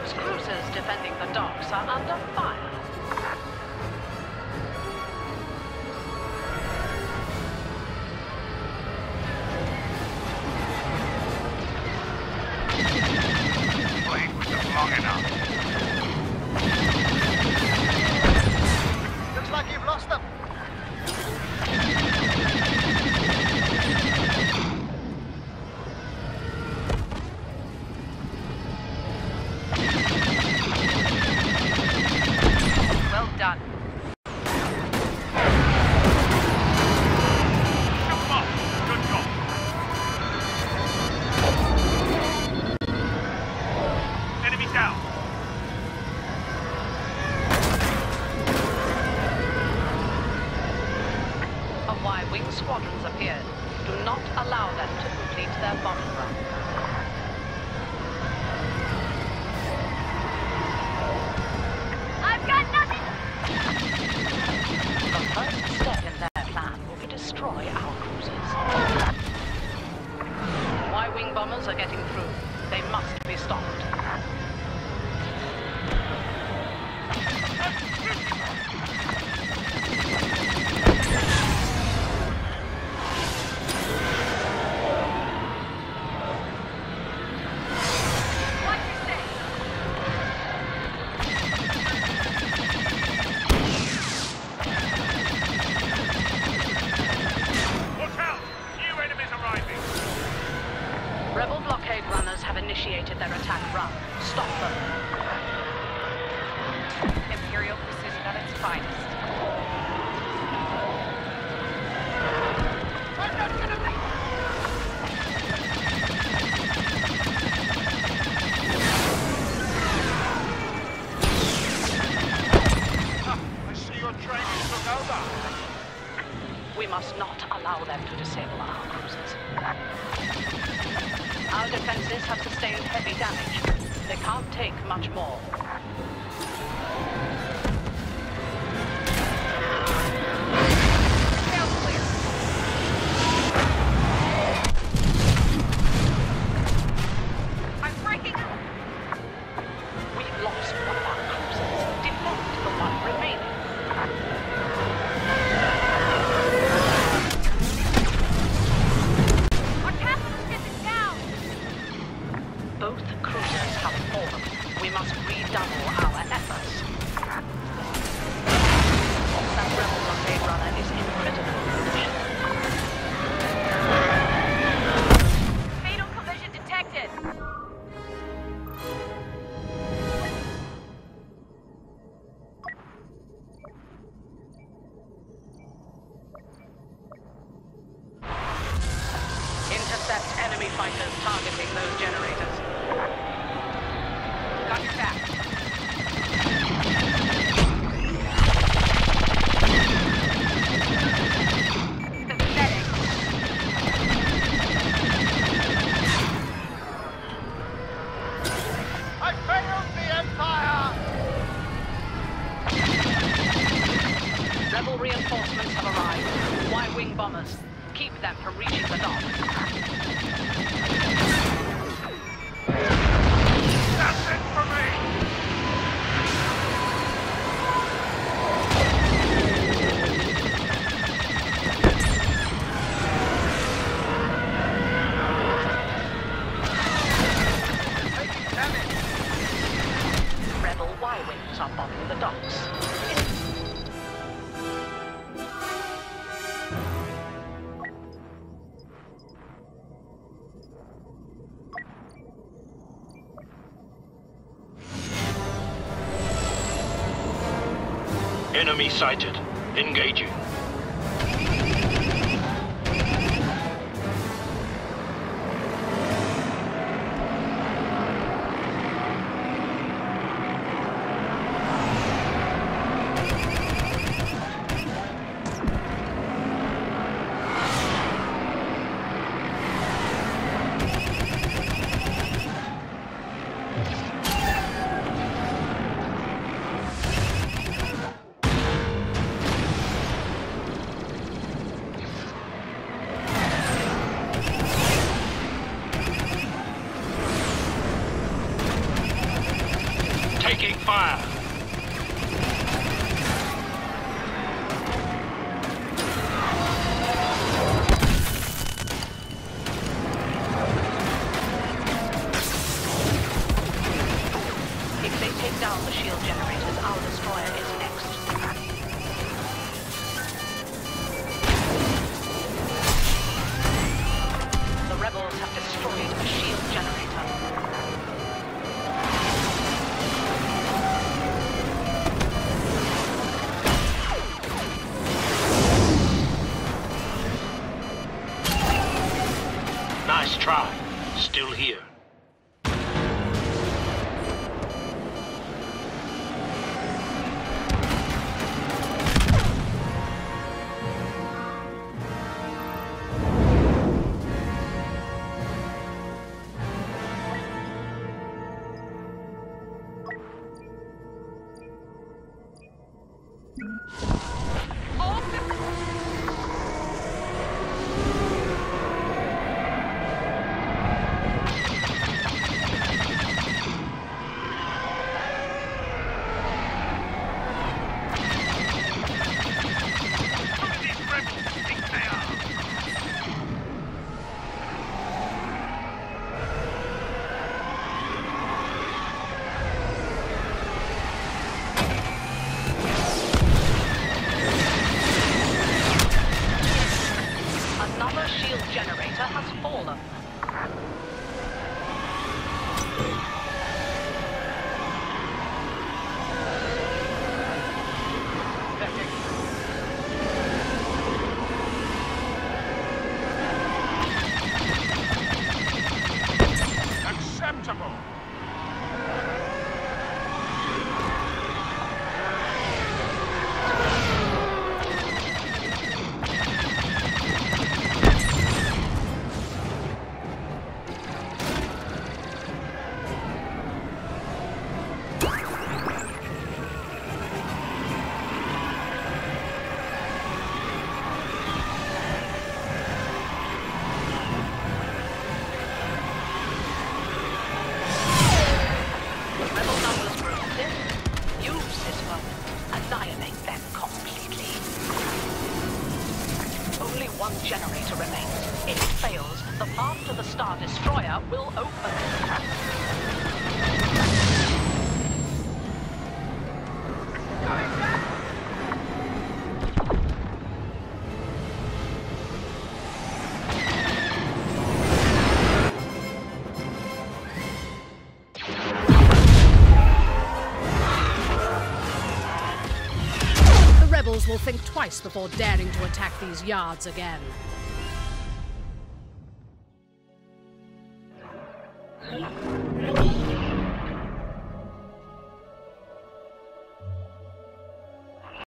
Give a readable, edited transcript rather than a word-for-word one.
Those cruisers defending the docks are under fire. Playing with them long enough. Looks like you've lost them. Well done. Come on, good job. Enemy down. Y-wing squadrons appeared. Do not allow them to complete their bombing run. I've got nothing! The first step in their plan will be destroy our cruisers. Y-wing bombers are getting through. They must be stopped. Rebel blockade runners have initiated their attack run. Stop them. Imperial precision at its finest. I'm not gonna be... I see your training took over. We must not allow them to disable our cruisers. Our defenses have sustained heavy damage. They can't take much more. Sail clear. I'm breaking up. We've lost one of our cruisers. Defend the one remaining. Both cruisers have fallen. We must redouble our efforts. That rebel blockade runner is in critical condition. Fatal collision detected! Intercept enemy fighters targeting those generators. Got your back. Pathetic. I failed the Empire! Rebel reinforcements have arrived. Y-wing bombers. Keep them from reaching the dock. That's it for me. Taking damage. Rebel Y-wings are bombing the docks. Enemy sighted. Engaging. fire. If they take down the shield generators, our destroyer is next. The rebels have destroyed a shield generator. Nice try. Still here. Another shield generator has fallen. Acceptable. Rebel numbers grows in. Use this one. Annihilate them completely. Only one generator remains. If it fails, the path to the Star Destroyer will open. The rebels will think twice before daring to attack these yards again.